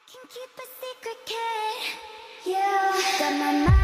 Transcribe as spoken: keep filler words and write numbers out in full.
can keep a secret, kid. Yeah, got my mind